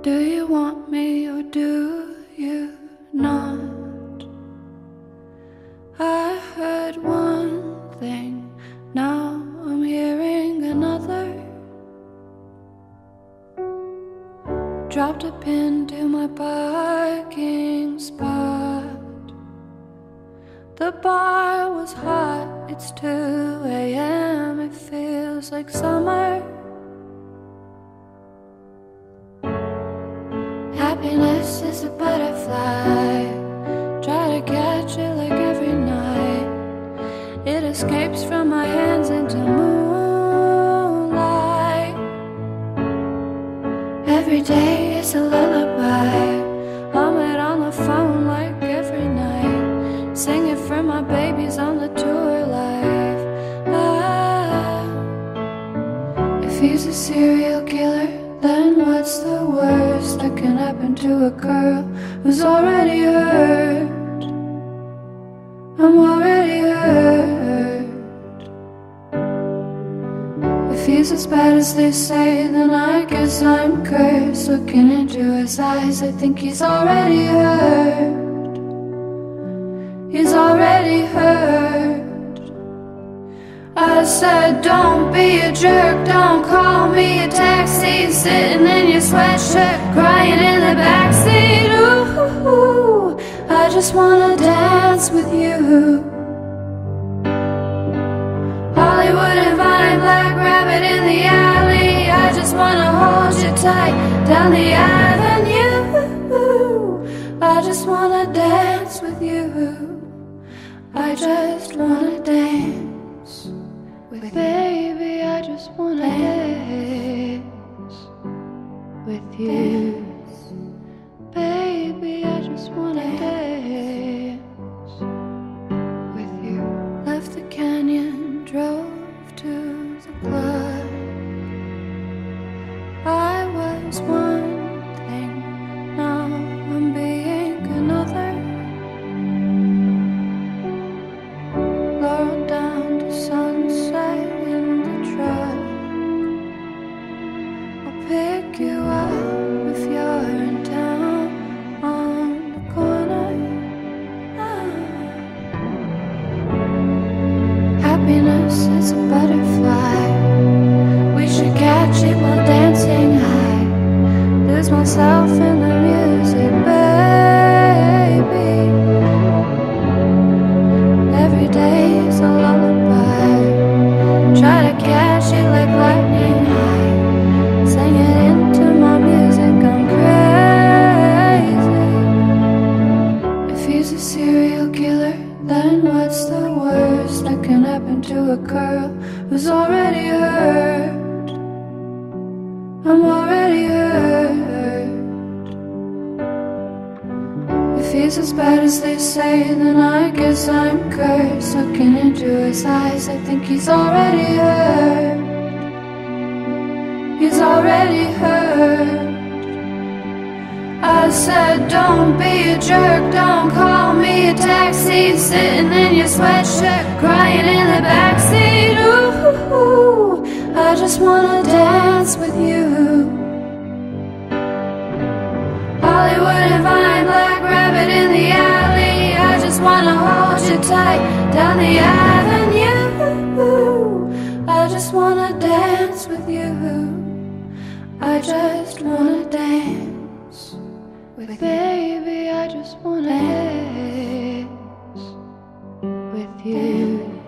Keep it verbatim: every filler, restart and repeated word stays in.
Do you want me or do you not? I heard one thing, now I'm hearing another. Dropped a pin to my parking spot. The bar was hot, it's two A M, it feels like summer. Happiness is a butterfly, try to catch it like every night. It escapes from my hands into moonlight. Every day is a lullaby, hum it on the phone like every night. Sing it for my babies on the tour life. Ah, if he's a serial killer, then what's the worst that can happen to a girl who's already hurt? I'm already hurt. If he's as bad as they say, then I guess I'm cursed. Looking into his eyes, I think he's already hurt. He's already hurt. I said, don't be a jerk, don't call me a taxi. Sitting in your sweatshirt, crying in the backseat. Ooh, I just wanna dance with you. Hollywood and Vine, Black Rabbit in the alley. I just wanna hold you tight down the avenue. I just wanna dance with you. I just wanna dance with baby, I just wanna dance with you. Baby, I just wanna dance with you. Left the canyon, drove to the club. I was one thing, now I'm being another. Low down to sunset in the truck. I'll pick you up if you're in town on the corner. Ah. Happiness is a butterfly, we should catch it while dancing high. Lose myself in the music, baby. Every day is a lullaby, try to catch it like lightning high. Sing it into my music, I'm crazy. If he's a serial killer, then what's the worst that can happen to a girl who's already hurt? I'm already hurt. If he's as bad as they say, then I guess I'm cursed. Looking into his eyes, I think he's already hurt. He's already hurt. I said, don't be a jerk, don't call me a taxi. Sitting in your sweatshirt, crying in the backseat. Ooh, I just wanna dance with you. Hollywood and Vine, Black Rabbit in the alley. I just wanna hold you tight down the avenue. I just wanna dance with you. I just wanna dance with baby. I just wanna dance with you.